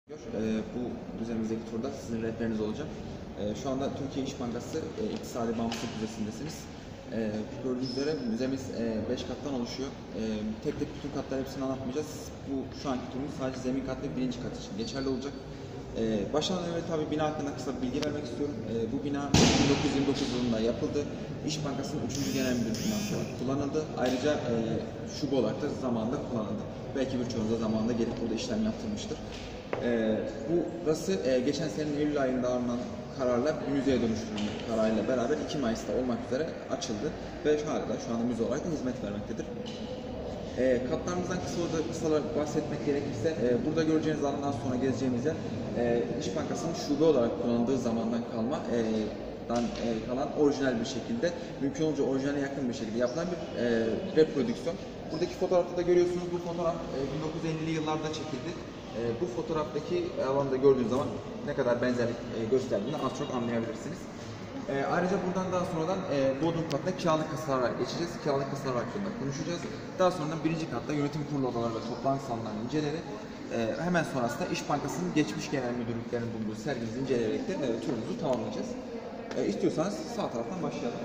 Bu düzenimizdeki turda sizin rehberiniz olacağım. Şu anda Türkiye İş Bankası İktisadi Bağımsızlık Müzesi'ndesiniz. Gördüğünüz üzere müzemiz 5 kattan oluşuyor. Tek tek bütün katları hepsini anlatmayacağız. Bu şu anki turumuz sadece zemin kat ve birinci kat için geçerli olacak. Başlamadan önce tabii bina hakkında kısa bir bilgi vermek istiyorum. Bu bina 1929 yılında yapıldı. İş Bankası'nın 3. Genel Müdürlüğü binası olarak kullanıldı. Ayrıca şube olarak da zamanında kullanıldı. Belki birçoğunuz da zamanında gelip burada işlem yaptırmıştır. Burası geçen senenin Eylül ayında alınan kararla müzeye dönüştürülme kararıyla beraber 2 Mayıs'ta olmak üzere açıldı ve hala şu anda müze olarak da hizmet vermektedir. Katlarımızdan kısa olarak bahsetmek gerekirse burada göreceğiniz alandan sonra gezeceğimiz yer İş Bankası'nın şube olarak kullanıldığı zamandan kalan orijinal bir şekilde, mümkün olunca orijinale yakın bir şekilde yapılan bir reprodüksiyon. Buradaki fotoğrafta da görüyorsunuz, bu fotoğraf 1950'li yıllarda çekildi. Bu fotoğraftaki alanda gördüğünüz zaman ne kadar benzerlik gösterdiğini az çok anlayabilirsiniz. Ayrıca buradan daha sonradan Bodrum katına kiralık kasalar geçeceğiz. Kiralık kasalar hakkında konuşacağız. Daha sonra birinci katta yönetim kurulu odaları ve toplantı salonlarını inceleyerek hemen sonrasında İş Bankası'nın geçmiş genel müdürlüklerinin bulunduğu sergimizi inceleyerek de turumuzu tamamlayacağız. İstiyorsanız sağ taraftan başlayalım.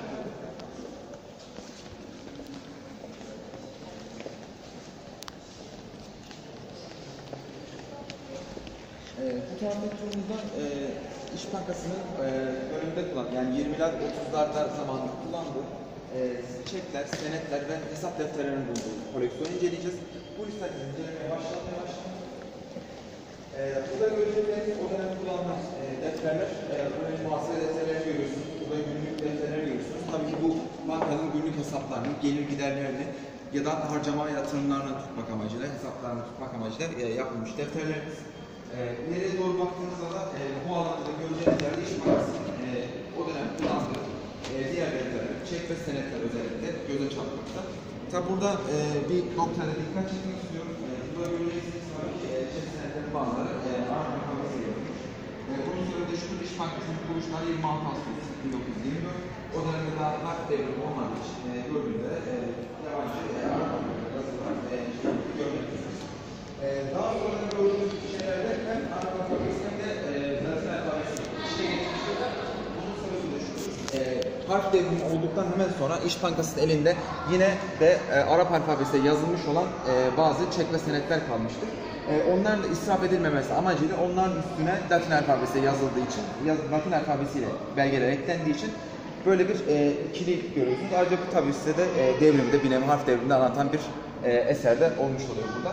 Bu taraftaki turumuzda İş Bankası'nın döneminde yani 20'ler 30'larda zamanında kullandığı çekler, senetler ve hesap defterlerinin bulunduğu koleksiyonu inceleyeceğiz. Bu listeleri incelemeye başlamaya başlayalım. Burada göreceğiniz o dönem kullanılan defterler, burada muhasebe defterlerini görüyorsunuz, burada günlük defterleri görüyorsunuz. Tabii ki bu bankanın günlük hesaplarını, gelir giderlerini ya da harcama yatırımlarını tutmak amacıyla, hesaplarını tutmak amacıyla yapılmış defterlerimiz. İleriye doğru baktığınızda da bu alanda göreceğiniz yerde İş Bankası'nın o dönem kullandığı diğer defterler, çek ve senetler özellikle göze çarpmakta. Tabi burada bir noktaya dikkat çekmek istiyorum. Burada göreceksiniz çek senetlerin bazıları Arap Bankası yapılmış. Bunun sebebi de şudur, İş Bankası'nın kuruluşları 26 Ağustos 1924. O dönemde daha harf devrimi olmadığı için gördüğünde yabancı Arap Bankası görmektesiniz. Daha sonra gördüğünüz şeylerde hem Arap alfabesi hem de Latin alfabesi işte geçmişler. Bunun sebebi de şudur. Harf devrimi olduktan hemen sonra İş Bankası'nın elinde yine de Arap alfabesiyle yazılmış olan bazı çek ve senetler kalmıştır. Onların da israf edilmemesi amacıyla onların üstüne Latin alfabesiyle yazıldığı için, Latin alfabesiyle belgeler eklendiği için böyle bir ikili görüyorsunuz. Ayrıca bu tabii size de devrimde, bir nevi harf devriminde anlatan bir eserde olmuş oluyor burada.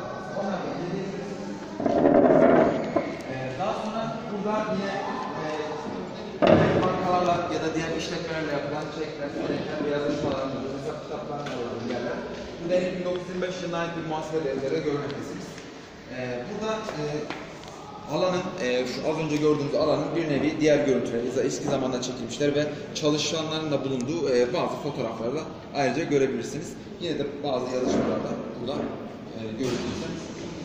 Daha sonra burada yine bankalarla ya da diğer işletmelerle yapılan çekler, senetler ve yazılışmaların, hesap kitaplarının olduğu yerler. Burada 1925 yılına ait bir muhasebe defteri görmektesiniz. Burada alanın, şu az önce gördüğünüz alanın bir nevi diğer görüntüleri, eski zamanda çekilmişler ve çalışanların da bulunduğu bazı fotoğraflarla ayrıca görebilirsiniz. Yine de bazı yazışmalar da burada görüntüler.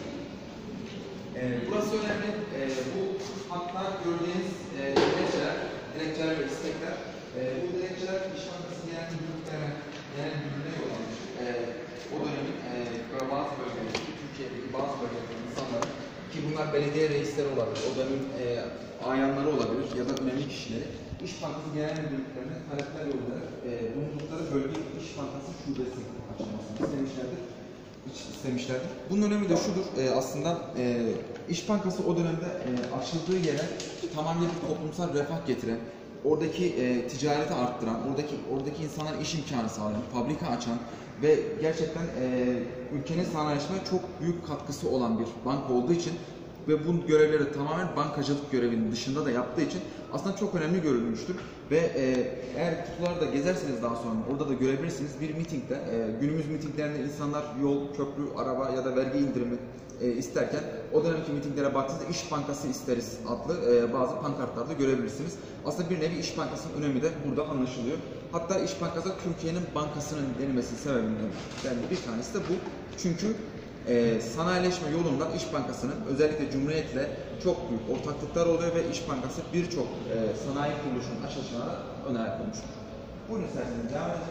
Burası önemli. Bu hatta gördüğünüz dilekçeler ve istekler. Bu dilekçeler İş Bankası genel müdürlüğüne yollanmış. O dönemin bazı bölgeleri, Türkiye'deki bazı bölgelerinde insanların, ki bunlar belediye reisleri olabilir, o dönemin ayanları olabilir ya da önemli kişileri, İş Bankası genel müdürlüklerine talepler yollayarak bulundukları bölge İş Bankası şubesi açılmasını istemişlerdir. Bunun önemi de şudur, aslında İş Bankası o dönemde açıldığı yere tamamen bir toplumsal refah getiren, oradaki ticareti arttıran, oradaki insanlara iş imkanı sağlayan, fabrika açan ve gerçekten ülkenin sanayileşmeye çok büyük katkısı olan bir banka olduğu için ve bu görevleri tamamen bankacılık görevinin dışında da yaptığı için aslında çok önemli görülmüştür. Ve eğer kutularda gezerseniz daha sonra orada da görebilirsiniz, bir mitingde, günümüz mitinglerinde insanlar yol, köprü, araba ya da vergi indirimi isterken o dönemki mitinglere baktığınızda İş Bankası isteriz adlı bazı pankartlarda görebilirsiniz. Aslında bir nevi İş Bankası'nın önemi de burada anlaşılıyor. Hatta İş Bankası Türkiye'nin bankasının denilmesinin sebebinden bir tanesi de bu. Çünkü sanayileşme yolunda İş Bankası'nın özellikle Cumhuriyet'le çok büyük ortaklıklar oluyor ve İş Bankası birçok sanayi kuruluşunun açılışına da ön ayak olmuştur. Buyurun isterseniz devam edelim.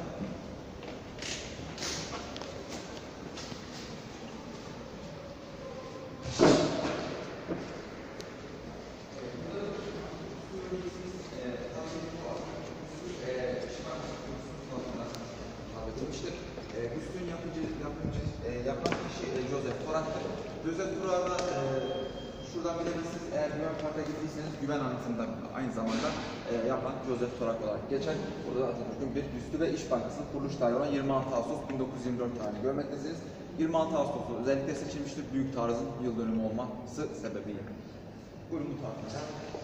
Üstün yapan kişi Joseph Torak'tır. Joseph Torak'la şuradan bilebilirsiniz, eğer Güven Park'a gittiyseniz Güven anıtında aynı zamanda yapan Joseph Torak olarak geçer. Burada Atatürk'ün bir büstü ve İş Bankası'nın kuruluş tarihi olan 26 Ağustos 1924 tarihini görmektesiniz. 26 Ağustos'u özellikle seçilmiştir Büyük Taarruz'un yıl dönümü olması sebebiyle. Buyurun bu tarafa.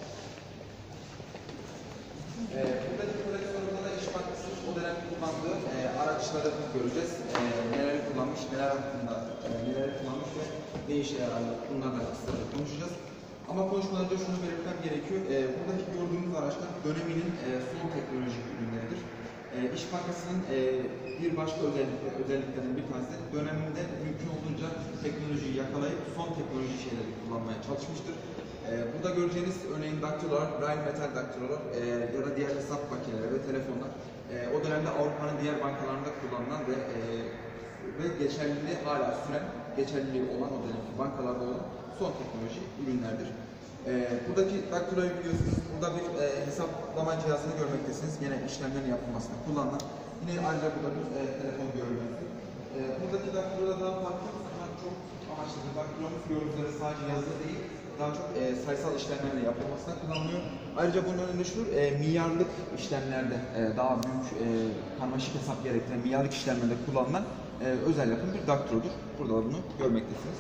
Buradaki koleksiyonunda da İş Bankası'nın o dönem kullandığı araçları göreceğiz. Neleri kullanmış, neler hakkında neleri kullanmış ve ne işe yarar, bunlarla kısaca konuşacağız. Ama konuşmadan önce şunu belirtmem gerekiyor. Buradaki gördüğünüz araçlar döneminin son teknolojik ürünleridir. İş Bankası'nın bir başka özelliklerinden bir tanesi de döneminde mümkün olduğunca teknolojiyi yakalayıp son teknoloji şeyleri kullanmaya çalışmıştır. Burada göreceğiniz örneğin daktilolar, Braille metal daktilolar ya da diğer hesap makineleri ve telefonlar o dönemde Avrupa'nın diğer bankalarında kullanılan ve geçerliliği hala süren, geçerliliği olan o dönemki bankalarda olan son teknoloji ürünlerdir. Buradaki daktiloyu biliyorsunuz, burada bir hesaplama cihazını görmektesiniz. Yine işlemlerin yapılmasında kullanılan. Yine ayrıca burada bir telefon görüyorsunuz. Buradaki daktilolardan farklı ama çok amaçlı bir daktilomuz görüntüleri sadece yazılı değil, daha çok sayısal işlemlerle yapılmasına kullanılıyor. Ayrıca bunun önünde şu, milyarlık işlemlerde, daha büyük karmaşık hesap gerektiren milyarlık işlemlerde kullanılan özel yapım bir daktilodur. Burada da bunu görmektesiniz.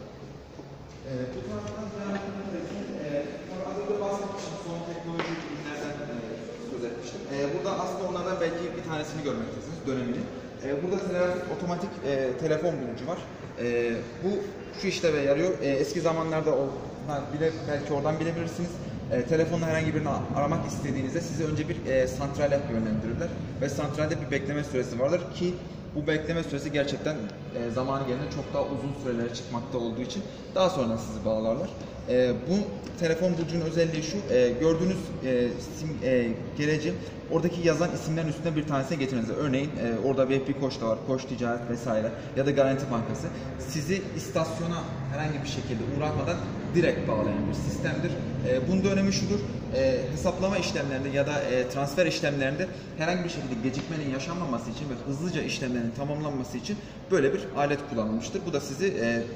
Bu taraftan az önce bahsetmiştim, son teknolojik ürünlerden söz etmiştim. Burada aslında onlardan belki bir tanesini görmektesiniz, dönemini. Burada otomatik telefon bulucu var. Bu şu işleve yarıyor. Eski zamanlarda belki oradan bilebilirsiniz. Telefonla herhangi birini aramak istediğinizde sizi önce bir santrale yönlendirirler ve santralde bir bekleme süresi vardır ki bu bekleme süresi gerçekten zamanı gelince çok daha uzun sürelere çıkmakta olduğu için daha sonra sizi bağlarlar. Bu telefon bulucunun özelliği şu, gördüğünüz gereci oradaki yazan isimlerin üstüne bir tanesine getiriniz. Örneğin orada VP Koç da var, Koç Ticaret vesaire ya da Garanti Bankası. Sizi istasyona herhangi bir şekilde uğratmadan direkt bağlayan bir sistemdir. Bunun da önemi şudur, hesaplama işlemlerinde ya da transfer işlemlerinde herhangi bir şekilde gecikmenin yaşanmaması için ve hızlıca işlemlerin tamamlanması için böyle bir alet kullanılmıştır. Bu da sizi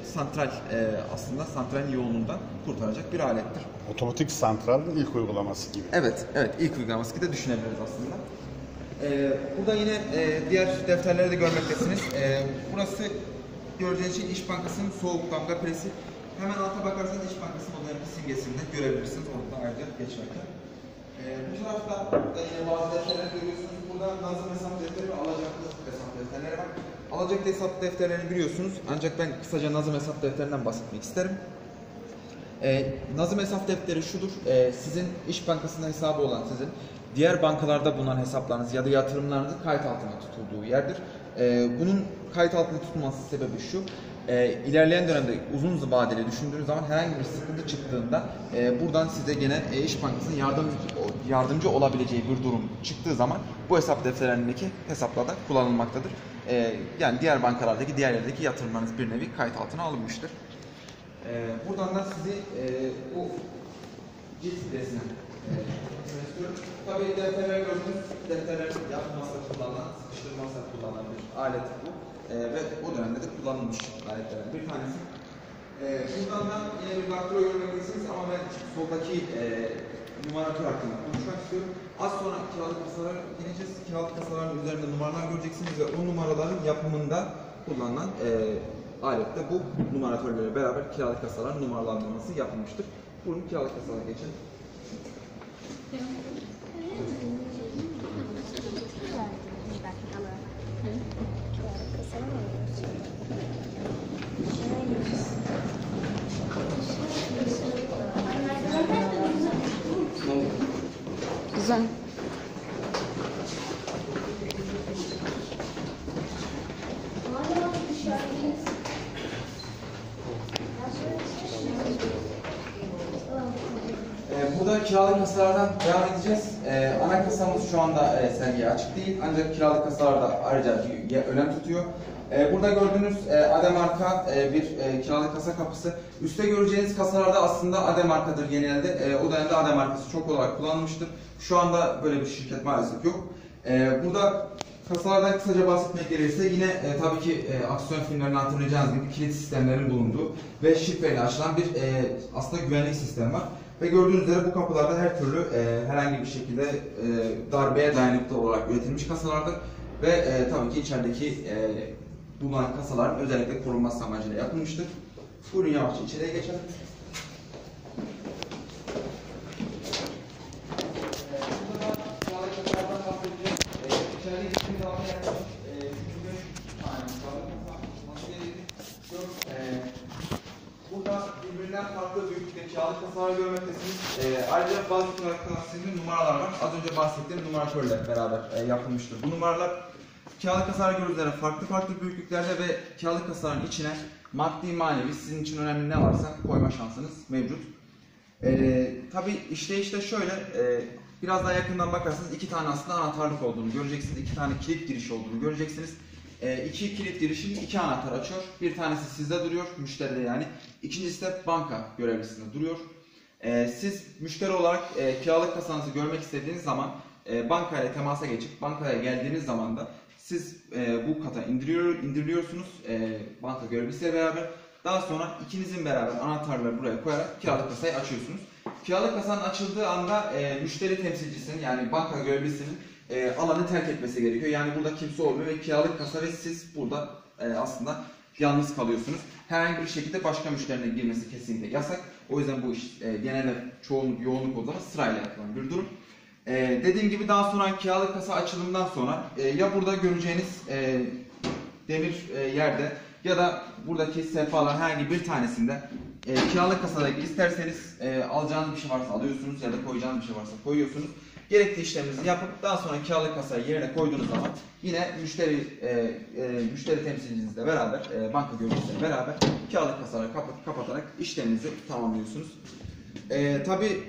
aslında santralin yoğunluğundan kurtaracak bir alettir. Otomatik santralin ilk uygulaması gibi. Evet, ilk uygulaması gibi de düşünebiliriz aslında. Burada yine diğer defterleri de görmektesiniz. Burası göreceğiniz şey İş Bankası'nın soğuk damga presi. Hemen alta bakarsanız İş Bankası'nın o dönemki simgesinde görebilirsiniz. Orada ayrıca geçerken. Bu tarafta yine bazı defterleri görüyorsunuz. Burada nazım hesap defteri ve alacaklı hesap defterleri var. Alacaklı hesap defterlerini biliyorsunuz. Ancak ben kısaca nazım hesap defterinden bahsetmek isterim. Nazım hesap defteri şudur, sizin İş Bankası'nda hesabı olan sizin diğer bankalarda bulunan hesaplarınız ya da yatırımlarınızın kayıt altına tutulduğu yerdir. Bunun kayıt altına tutulması sebebi şu, ilerleyen dönemde uzun vadeli düşündüğünüz zaman herhangi bir sıkıntı çıktığında buradan size gene İş Bankası'nın yardımcı olabileceği bir durum çıktığı zaman bu hesap defterlerindeki hesaplarda kullanılmaktadır. Yani diğer bankalardaki, diğer yerdeki yatırımlarınız bir nevi kayıt altına alınmıştır. Buradan da sizi bu cilt resmine istiyorum. Tabii defterler gördüğünüz defterler yapılmasında kullanılan, sıkıştırmasında kullanılan bir alet bu. Ve o dönemde de kullanılmış aletlerden bir tanesi. Buradan da yine bir daktilo görmelisiniz ama ben soldaki numaratör hakkında konuşmak istiyorum. Az sonra kiralık kasalara gireceğiz. Kiralık kasaların üzerinde numaralar göreceksiniz ve o numaraların yapımında kullanılan alette bu numaratörlerle beraber kiralık kasaların numaralandırması yapılmıştır. Buyurun kiralık kasalara geçelim. Güzel. Burada kiralık kasalardan devam edeceğiz. Ana kasamız şu anda sergiye açık değil ancak kiralık kasalar da ayrıca önem tutuyor. Burada gördüğünüz AD marka bir kiralık kasa kapısı. Üstte göreceğiniz kasalarda aslında AD markadır genelde. O dönemde AD markası çok olarak kullanılmıştır. Şu anda böyle bir şirket maalesef yok. Burada kasalardan kısaca bahsetmek gerekirse yine tabii ki aksiyon filmlerinde hatırlayacağınız gibi kilit sistemlerin bulunduğu ve şifreyle açılan bir aslında güvenlik sistemi var. Ve gördüğünüz üzere bu kapılarda her türlü herhangi bir şekilde darbeye dayanıklı olarak üretilmiş kasalardır. Ve tabii ki içerideki bulunan kasaların özellikle korunması amacıyla yapılmıştır. Buyurun yavaşça içeriye geçelim. Burada birbirinden farklı büyüklükte kağıt kasalar görmektesiniz. Ayrıca bazı kağıt kasalarında numaralar var. Az önce bahsettiğim numaratörle beraber yapılmıştır. Bu numaralar kağıt kasalar gördüğünüz farklı büyüklüklerde ve kağıt kasaların içine maddi manevi sizin için önemli ne varsa koyma şansınız mevcut. Tabi işleyişte şöyle, biraz daha yakından bakarsanız iki tane aslında anahtarlık olduğunu göreceksiniz. İki tane kilit giriş olduğunu göreceksiniz. İki kilit girişin iki anahtar açıyor. Bir tanesi sizde duruyor, müşteride yani. İkincisi de banka görevlisinde duruyor. Siz müşteri olarak kiralık kasanızı görmek istediğiniz zaman bankayla temasa geçip bankaya geldiğiniz zaman da siz bu kata indiriliyorsunuz banka görevlisiyle beraber. Daha sonra ikinizin beraber anahtarları buraya koyarak kiralık kasayı açıyorsunuz. Kiralık kasanın açıldığı anda müşteri temsilcisinin yani banka görevlisinin alanı terk etmesi gerekiyor. Yani burada kimse olmuyor ve kiralık kasa ve siz burada aslında yalnız kalıyorsunuz. Herhangi bir şekilde başka müşterinin girmesi kesinlikle yasak. O yüzden bu iş genelde yoğunluk o zaman sırayla yapılan bir durum. Dediğim gibi daha sonra kiralık kasa açılımından sonra ya burada göreceğiniz demir yerde ya da buradaki sehpaların herhangi bir tanesinde kiralık kasadaki isterseniz alacağınız bir şey varsa alıyorsunuz ya da koyacağınız bir şey varsa koyuyorsunuz. Gerekli işleminizi yapıp daha sonra kiralık kasayı yerine koyduğunuz zaman yine müşteri temsilcinizle beraber, banka görevlisiyle beraber kiralık kasaları kapatarak işleminizi tamamlıyorsunuz. Tabii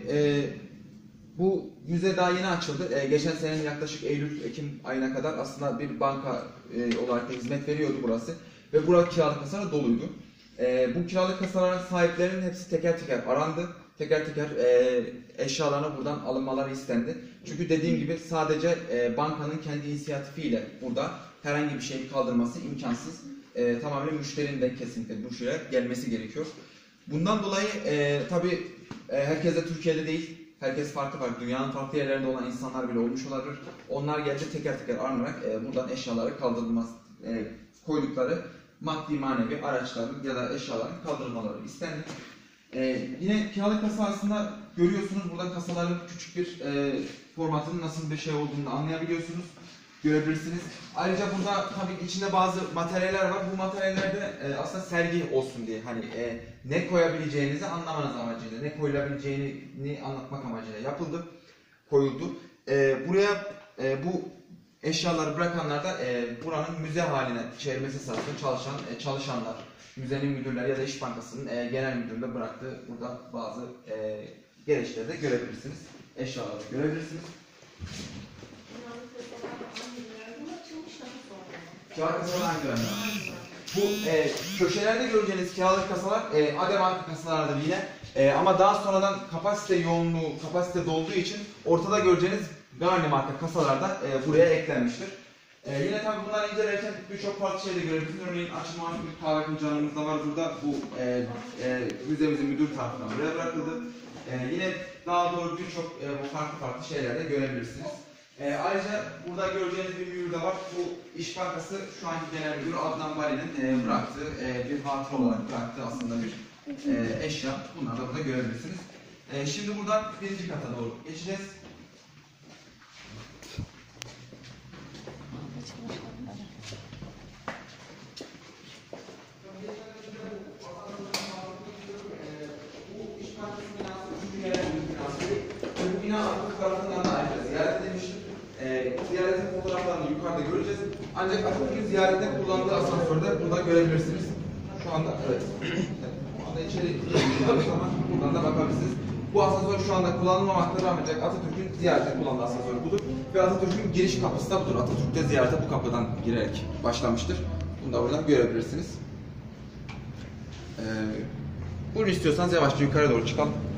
bu müze daha yeni açıldı. Geçen senenin yaklaşık Eylül-Ekim ayına kadar aslında bir banka olarak da hizmet veriyordu burası. Ve burada kiralık kasalar doluydu. Bu kiralık kasaların sahiplerinin hepsi teker teker arandı. Teker teker eşyalarına buradan alınmaları istendi. Çünkü dediğim gibi sadece bankanın kendi inisiyatifiyle burada herhangi bir şeyin kaldırması imkansız. Tamamen müşterinin de kesinlikle bu şeye gelmesi gerekiyor. Bundan dolayı tabii herkes de Türkiye'de değil. Herkes farklı. Dünyanın farklı yerlerinde olan insanlar bile olmuş olabilir. Onlar geldi teker teker aranarak buradan eşyaları kaldırılması, koydukları maddi manevi araçların ya da eşyaların kaldırılmaları istendi. Yine kiralık kasa aslında görüyorsunuz burada kasaların küçük bir formatının nasıl bir şey olduğunu anlayabiliyorsunuz, görebilirsiniz. Ayrıca burada tabii içinde bazı materyaller var. Bu materyallerde aslında sergi olsun diye hani ne koyabileceğinizi anlamanız amacıyla, ne koyulabileceğini anlatmak amacıyla koyuldu. Buraya bu eşyaları bırakanlar da buranın müze haline çevirmesi sırasında çalışanlar, müzenin müdürleri ya da İş Bankası'nın genel müdürlüğünde bıraktığı burada bazı gereçleri de görebilirsiniz. Eşyaları da görebilirsiniz. Kiralık kasalar hangi dönemler? Bu köşelerde göreceğiniz kiralık kasalar AD marka kasalardır yine. Ama daha sonradan kapasite dolduğu için ortada göreceğiniz Garni marka kasalarda buraya eklenmiştir. Yine tabii bunları incelerken birçok farklı şey de görebilirsiniz. Örneğin açılmamış bir kahve fincanımız da var burada. Bu müzemizin müdür tarafından buraya bırakıldı. Yine daha doğru birçok farklı şeyler de görebilirsiniz. Ayrıca burada göreceğiniz bir mühür de var. Bu İş Bankası şu anki genel müdürü Adnan Bali'nin bıraktığı bir hatıra olarak bıraktığı aslında bir eşya. Bunları da burada görebilirsiniz. Şimdi buradan birinci kata doğru geçeceğiz. Bu bina Atatürk tarafından da ayrıca ziyaret edilmiştir. Ziyaretin fotoğraflarını yukarıda göreceğiz. Ancak Atatürk'ün ziyarette kullandığı asansörde burada görebilirsiniz. Şu anda evet. Şu anda içeri gidiyoruz ama buradan da bakabilirsiniz. Bu asansör şu anda kullanılmamaktadır ancak Atatürk'ün ziyarette kullandığı asansör budur. Ve Atatürk'ün giriş kapısı da budur. Atatürk de ziyarete bu kapıdan girerek başlamıştır. Bunu da buradan görebilirsiniz. Bunu istiyorsanız yavaşça yukarı doğru çıkalım.